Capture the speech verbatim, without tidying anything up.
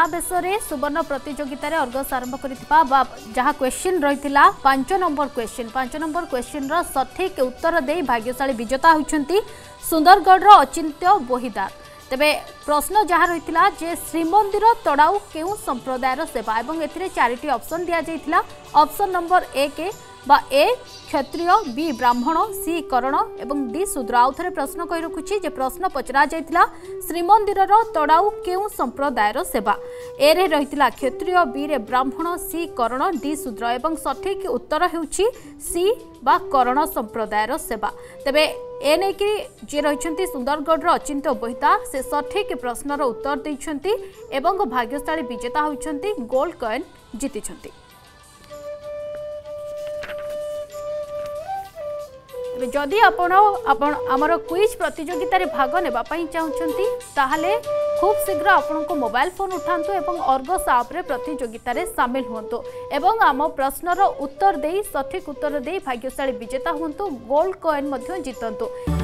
क्या बेस सुवर्ण प्रतियोगितार अर्गस आरंभ करथिबा जहाँ क्वेश्चन रही पांच नंबर क्वेश्चन पांच नंबर क्वेश्चन रो सठिक उत्तर दे भाग्यशाली विजेता होइछंती सुंदरगढ़ अचिंत्य बोहिदार। तेबे प्रश्न जहाँ रही जे श्रीमंदिर तड़ाऊ केउ संप्रदायर सेवा एवं एथिरे चारिटी ऑप्शन दिया जाइथिला। ऑप्शन नंबर एक बा ए क्षत्रिय, बी ब्राह्मण, सी कर्ण एवं डी शूद्र। आउ थे प्रश्न कही रखुची जे प्रश्न पचरा जाइथिला श्रीमंदिर तड़ाऊ केउ संप्रदायर सेवा। ए रे रहिथिला क्षत्रिय, बी रे ब्राह्मण, सी कर्ण, डी शूद्र एवं सठिक उत्तर हेउची सी बा कर्ण संप्रदायर सेवा। तेबे ए नै कि जे रहिछंती सुंदरगढ़ अचिंत्य बोहिता से सठिक प्रश्नर उत्तर दैछंती एवं भाग्यशाली विजेता होइछंती गोल्ड कॉइन जीतिछंती। जदि आपण आपण आमर क्विज प्रतियोगिता रे भाग नेबा पई चाहुचंती ताहाले खूब शीघ्र आपण को मोबाइल फोन उठांतु एवं अर्गस ऐप रे प्रतियोगिता रे शामिल हुंतु एवं आम प्रश्नर उत्तर देई सठिक उत्तर देई भाग्यशाली विजेता हुंतु गोल्ड कॉइन मध्य जीतंतु।